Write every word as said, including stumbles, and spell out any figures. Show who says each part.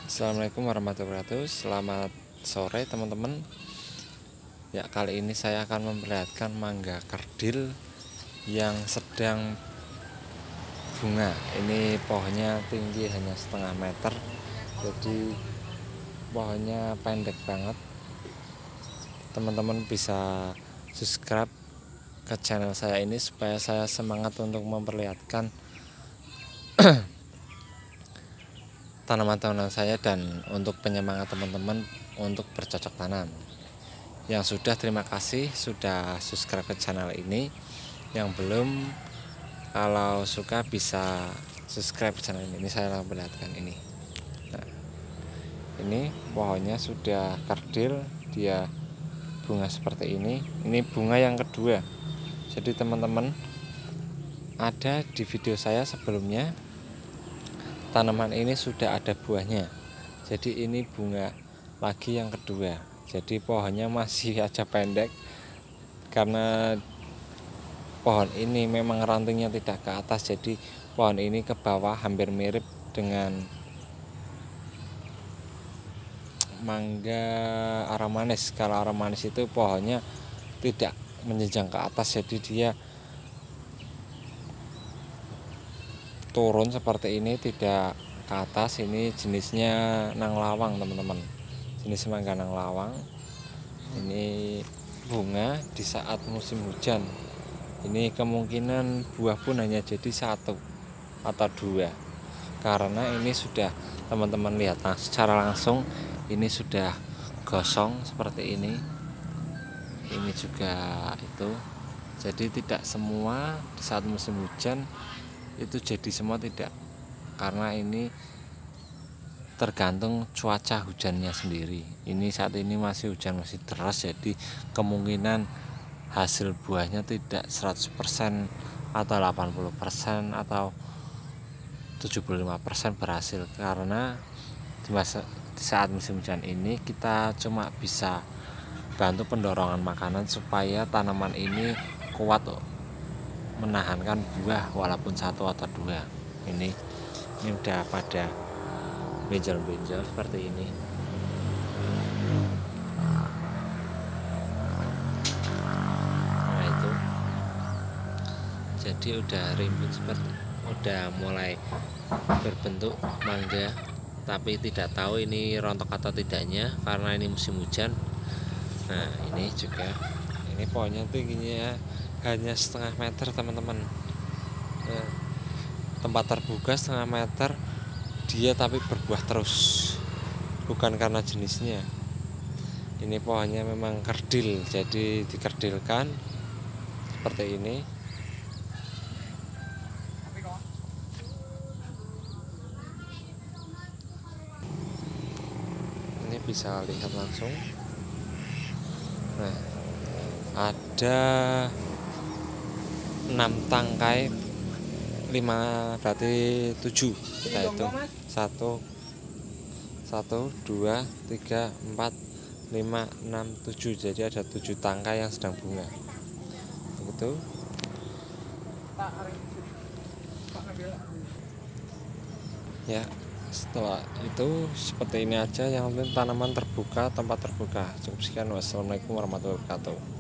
Speaker 1: Assalamualaikum warahmatullahi wabarakatuh. Selamat sore teman-teman. Ya, kali ini saya akan memperlihatkan mangga kerdil yang sedang bunga. Ini pohonnya tinggi hanya setengah meter, jadi pohonnya pendek banget. Teman-teman bisa subscribe ke channel saya ini supaya saya semangat untuk memperlihatkan tanaman-tanaman saya dan untuk penyemangat teman-teman untuk bercocok tanam. Yang sudah, terima kasih sudah subscribe ke channel ini. Yang belum, kalau suka bisa subscribe ke channel ini. Ini saya akan perlihatkan ini. Nah, ini pohonnya sudah kerdil, dia bunga seperti ini. Ini bunga yang kedua. Jadi teman-teman, ada di video saya sebelumnya, tanaman ini sudah ada buahnya. Jadi ini bunga lagi yang kedua. Jadi pohonnya masih aja pendek, karena pohon ini memang rantingnya tidak ke atas. Jadi pohon ini ke bawah hampir mirip dengan mangga aromanis. Kalau aromanis itu pohonnya tidak menjenjang ke atas, jadi dia turun seperti ini, tidak ke atas. Ini jenisnya nang lawang teman-teman, jenis mangga nang lawang. Ini bunga di saat musim hujan. Ini kemungkinan buah pun hanya jadi satu atau dua, karena ini sudah, teman-teman lihat nah, secara langsung ini sudah gosong seperti ini. Ini juga itu, jadi tidak semua di saat musim hujan itu jadi semua, tidak, karena ini tergantung cuaca hujannya sendiri. Ini saat ini masih hujan, masih deras, jadi kemungkinan hasil buahnya tidak seratus persen atau delapan puluh persen atau tujuh puluh lima persen berhasil, karena di, masa, di saat musim hujan ini kita cuma bisa bantu pendorongan makanan supaya tanaman ini kuat menahankan buah walaupun satu atau dua. Ini ini udah pada benjol-benjol seperti ini. Nah itu, jadi udah rimbun seperti, udah mulai berbentuk mangga, tapi tidak tahu ini rontok atau tidaknya karena ini musim hujan. Nah ini juga, ini pohonnya tingginya hanya setengah meter teman-teman. Nah, tempat terbuka setengah meter dia, tapi berbuah terus, bukan karena jenisnya. Ini pohonnya memang kerdil, jadi dikerdilkan seperti ini. Ini bisa lihat langsung. Nah, ada enam tangkai, lima berarti tujuh. Kita hitung satu satu dua tiga empat lima enam tujuh, jadi ada tujuh tangkai yang sedang bunga. Begitu. Ya, setelah itu seperti ini aja. Yang penting tanaman terbuka, tempat terbuka. Cukup sekian. Wassalamualaikum warahmatullahi wabarakatuh.